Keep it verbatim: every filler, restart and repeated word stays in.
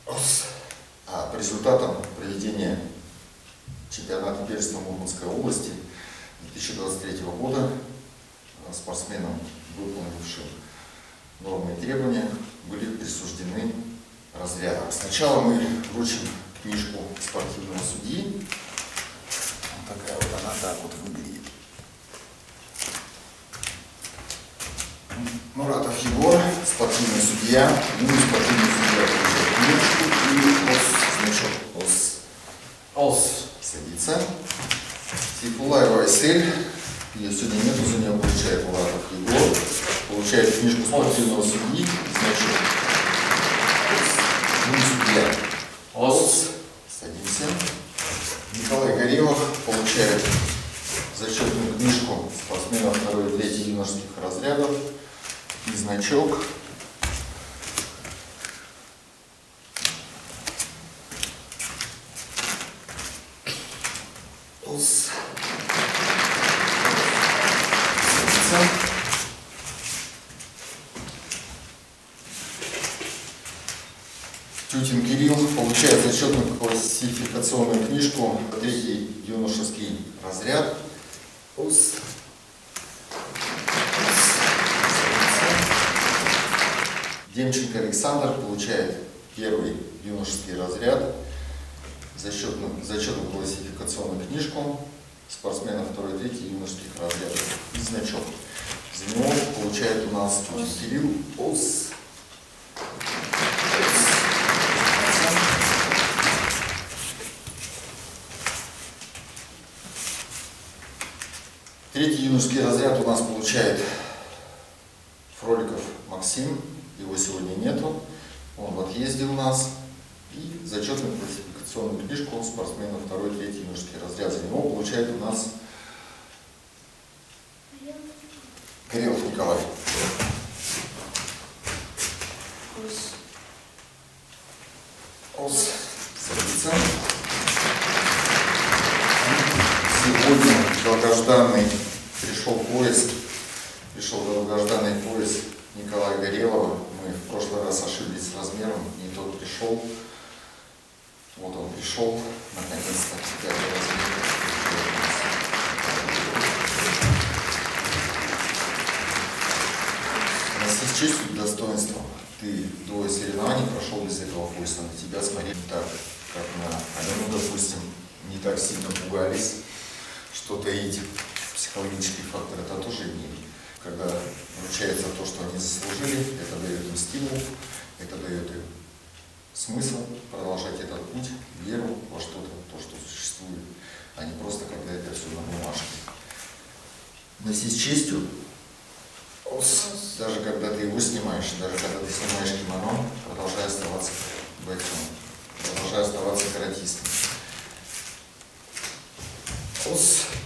А по результатам проведения чемпионата первенства Мурманской области две тысячи двадцать третьего года спортсменам, выполнившим нормы и требования, были присуждены разряды. Сначала мы вручим книжку спортивного судьи. Вот такая вот она так вот выглядит. Муратов Егор, спортивный судья. Ну и спортивный судья получает книжку и ОС, значок ОС. ОС садится. Сифулаева Айсель. Ее сегодня нету, за нее получает Муратов Егор. Получает книжку спортивного судьи. Значок ОС. Ну и судья. ОС. Садимся. Николай Горелов получает зачетную книжку спортсменов второй и третьей юношеских разрядов и значок ОС. Тютин Кирилл получает зачетную классификационную книжку третий юношеский разряд. ОС. Демченко Александр получает первый юношеский разряд, зачетную, зачетную классификационную книжку спортсменов второй и третьей юношеских разрядов и значок. За него получает у нас Тютин Кирилл. ОС. Третий юношеский разряд у нас получает Фроликов Максим, его сегодня нету, он в отъезде у нас. И зачетную классификационную книжку спортсменов второй и третий юношеский разряд за него получает у нас Горелов Николай. ОС. Садится. Сегодня долгожданный пришел поезд, пришел долгожданный поезд Николая Горелова. Мы в прошлый раз ошиблись с размером, не тот пришел. Вот он пришел, наконец-то. У нас есть честь и достоинство. Ты до соревнований прошел без этого поезда, на тебя смотрели так, как на Алену, допустим, не так сильно пугались. Что-то эти психологические факторы это тоже имеют. Когда вручается то, что они заслужили, это дает им стимул, это дает им смысл продолжать этот путь, веру во что-то, то, что существует, а не просто когда это все на бумажке. Носи с честью, даже когда ты его снимаешь, даже когда ты снимаешь кимоно, продолжай оставаться бойцом, продолжай оставаться каратистом. Ос.